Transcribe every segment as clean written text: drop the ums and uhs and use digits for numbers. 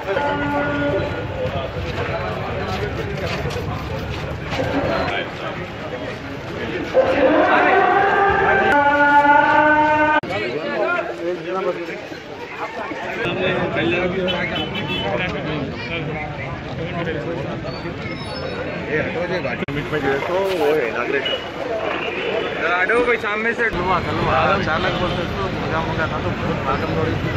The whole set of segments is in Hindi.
तो वो है इनाग्रेशन आडो भाई सामने से अचानक बोलते तो मजा मजा था तो बहुत भागम दौड़ी थी।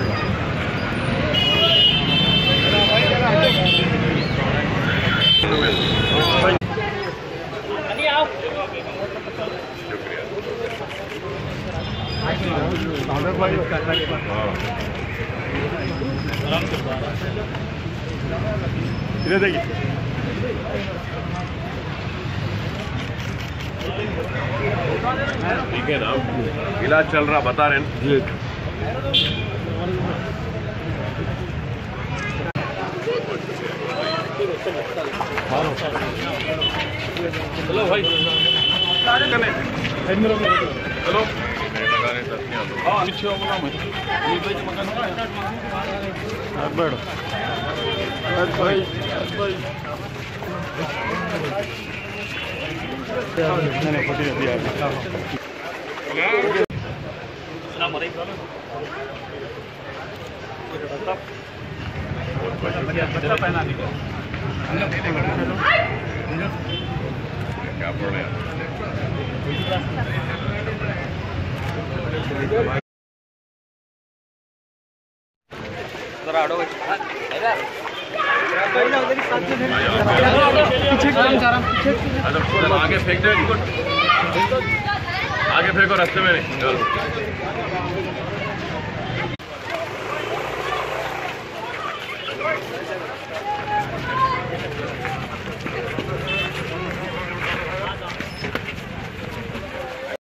इधर देखिए ठीक है ना, इलाज चल रहा बता रहे हैं। हेलो भाई हेलो क्या बोल रहे हैं? आगे फेंक दो, आगे फेंको, रास्ते में नहीं।